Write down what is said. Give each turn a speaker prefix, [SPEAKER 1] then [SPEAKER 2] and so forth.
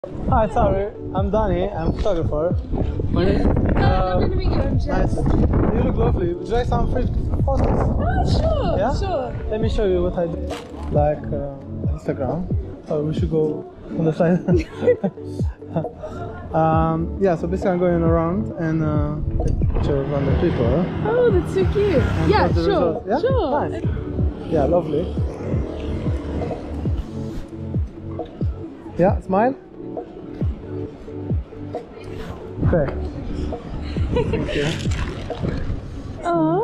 [SPEAKER 1] Hi, sorry, I'm Danny. I'm a photographer. My name.
[SPEAKER 2] Lovely to meet you. I'm Jess.
[SPEAKER 1] Nice. You look lovely. Would you like some free photos?
[SPEAKER 2] Oh, sure,
[SPEAKER 1] Yeah?
[SPEAKER 2] sure.
[SPEAKER 1] Let me show you what I do. Like Instagram. Oh, we should go on the side. Yeah, so basically I'm going around and take pictures of random people.
[SPEAKER 2] Oh, that's so cute.
[SPEAKER 1] And
[SPEAKER 2] Yeah,
[SPEAKER 1] post the
[SPEAKER 2] sure.
[SPEAKER 1] results. Yeah?
[SPEAKER 2] Sure.
[SPEAKER 1] Nice. Yeah, lovely. Yeah, smile. Okay. Thank you.
[SPEAKER 2] Oh.